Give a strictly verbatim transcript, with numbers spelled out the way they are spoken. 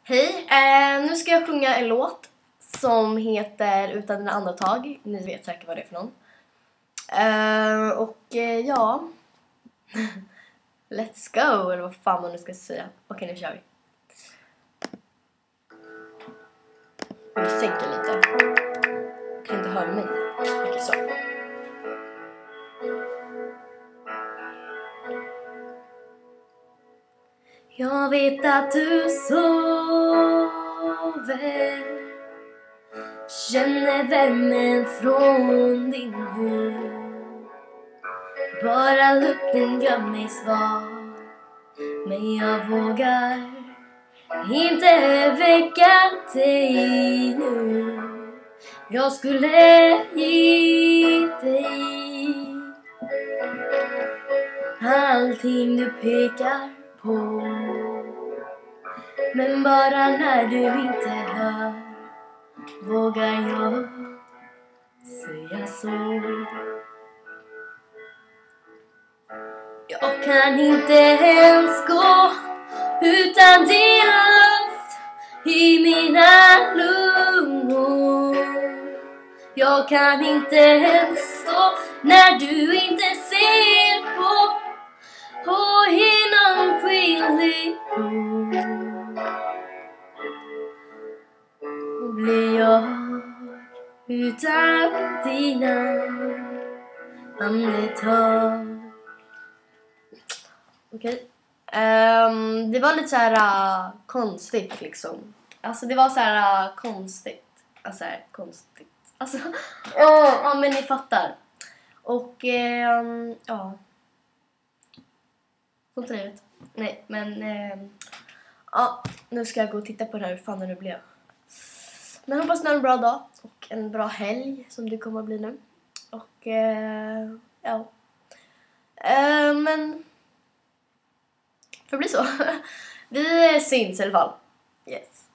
Hej, eh, nu ska jag sjunga en låt som heter Utan dina andetag. Ni vet säkert vad det är för någon. Eh, och eh, ja, let's go, eller vad fan man nu ska säga. Okej, nu kör vi. Jag sänker lite. Jag kan inte höra mig. Okej, så. Jag vet att du sover, känner värmen från din hud. Bara lukten gör mig svag, men jag vågar inte väcka dig nu. Jag skulle ge dig allting du pekar på, men bara när du inte hör vågar jag säga så. Jag kan inte ens gå utan din luft i mina lungor. Jag kan inte ens stå när du inte ser på och genom skiljegår blir jag utan dina andetag. Okej. Um, det var lite så här uh, konstigt liksom. Alltså det var så här uh, konstigt. Alltså här, konstigt. Alltså ja, uh, uh, men ni fattar. Och um, ja. Så trevligt. Nej, men um, ja, nu ska jag gå och titta på det här hur fan det nu blev. Men hoppas ni har en bra dag och en bra helg som det kommer att bli nu. Och uh, ja. Uh, men för det blir så. Vi syns i alla fall. Yes.